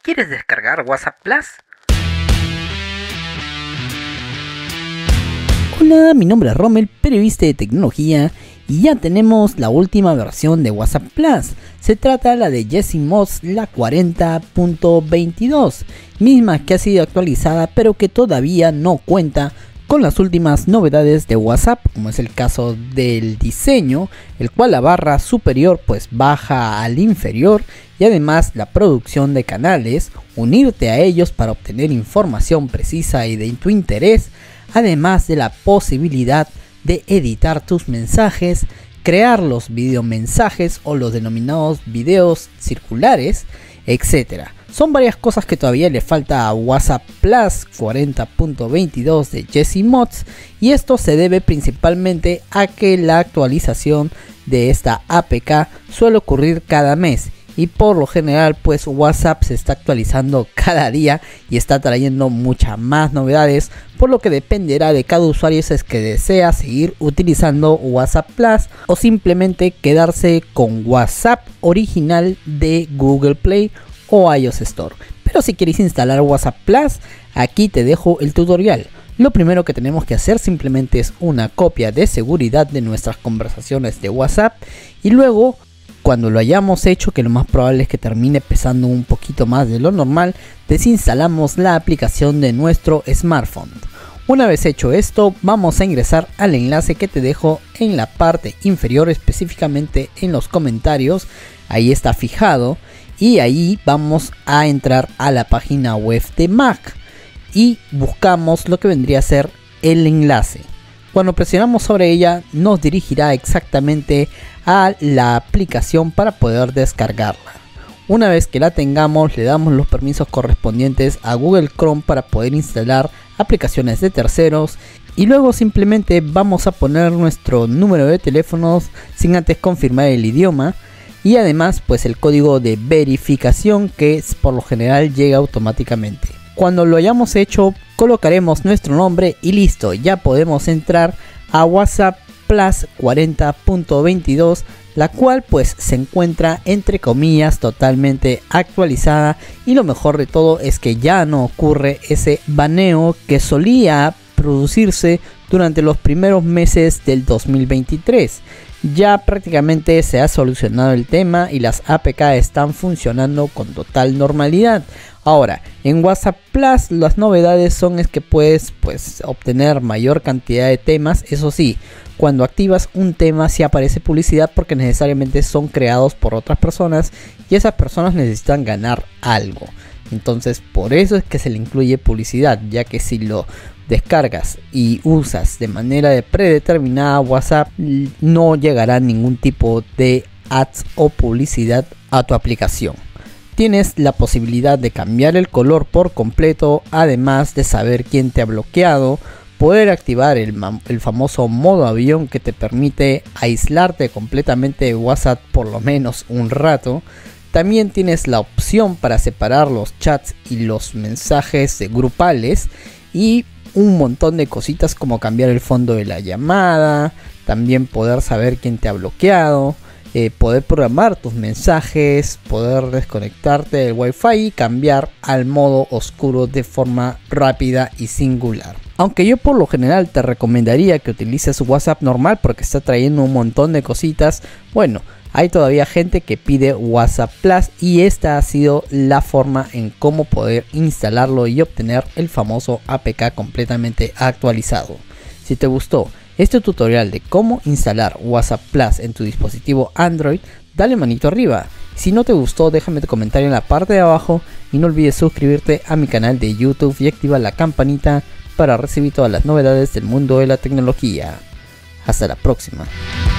¿Quieres descargar WhatsApp Plus? Hola, mi nombre es Rommel, periodista de tecnología, y ya tenemos la última versión de WhatsApp Plus. Se trata de la de Jesse Mods, la 40.22, misma que ha sido actualizada pero que todavía no cuenta con las últimas novedades de WhatsApp, como es el caso del diseño, el cual la barra superior pues baja al inferior, y además la producción de canales, unirte a ellos para obtener información precisa y de tu interés, además de la posibilidad de editar tus mensajes, crear los videomensajes o los denominados videos circulares, etc. Son varias cosas que todavía le falta a WhatsApp Plus 40.22 de Jesse Mods, y esto se debe principalmente a que la actualización de esta APK suele ocurrir cada mes, y por lo general pues WhatsApp se está actualizando cada día y está trayendo muchas más novedades, por lo que dependerá de cada usuario si es que desea seguir utilizando WhatsApp Plus o simplemente quedarse con WhatsApp original de Google Play o iOS Store. Pero si queréis instalar WhatsApp Plus, aquí te dejo el tutorial. Lo primero que tenemos que hacer simplemente es una copia de seguridad de nuestras conversaciones de WhatsApp, y luego cuando lo hayamos hecho, que lo más probable es que termine pesando un poquito más de lo normal, desinstalamos la aplicación de nuestro smartphone. Una vez hecho esto, vamos a ingresar al enlace que te dejo en la parte inferior, específicamente en los comentarios. Ahí está fijado, y ahí vamos a entrar a la página web de Mac y buscamos lo que vendría a ser el enlace. Cuando presionamos sobre ella, nos dirigirá exactamente a la aplicación para poder descargarla. Una vez que la tengamos, le damos los permisos correspondientes a Google Chrome para poder instalar aplicaciones de terceros, y luego simplemente vamos a poner nuestro número de teléfonos sin antes confirmar el idioma, y además pues el código de verificación, que por lo general llega automáticamente. Cuando lo hayamos hecho, colocaremos nuestro nombre y listo, ya podemos entrar a WhatsApp Plus 40.22, la cual pues se encuentra entre comillas totalmente actualizada, y lo mejor de todo es que ya no ocurre ese baneo que solía producirse durante los primeros meses del 2023. Ya prácticamente se ha solucionado el tema y las APK están funcionando con total normalidad. Ahora, en WhatsApp Plus las novedades son que puedes obtener mayor cantidad de temas. Eso sí, cuando activas un tema sí aparece publicidad, porque necesariamente son creados por otras personas y esas personas necesitan ganar algo. Entonces por eso es que se le incluye publicidad, ya que si lo descargas y usas de manera predeterminada WhatsApp, no llegará ningún tipo de ads o publicidad a tu aplicación. Tienes la posibilidad de cambiar el color por completo, además de saber quién te ha bloqueado, poder activar el famoso modo avión, que te permite aislarte completamente de WhatsApp por lo menos un rato. También tienes la opción para separar los chats y los mensajes grupales, y un montón de cositas como cambiar el fondo de la llamada, también poder saber quién te ha bloqueado, poder programar tus mensajes, poder desconectarte del Wi-Fi y cambiar al modo oscuro de forma rápida y singular. Aunque yo por lo general te recomendaría que utilices WhatsApp normal porque está trayendo un montón de cositas, bueno, hay todavía gente que pide WhatsApp Plus, y esta ha sido la forma en cómo poder instalarlo y obtener el famoso APK completamente actualizado. Si te gustó este tutorial de cómo instalar WhatsApp Plus en tu dispositivo Android, dale manito arriba. Si no te gustó, déjame tu comentario en la parte de abajo, y no olvides suscribirte a mi canal de YouTube y activar la campanita para recibir todas las novedades del mundo de la tecnología. Hasta la próxima.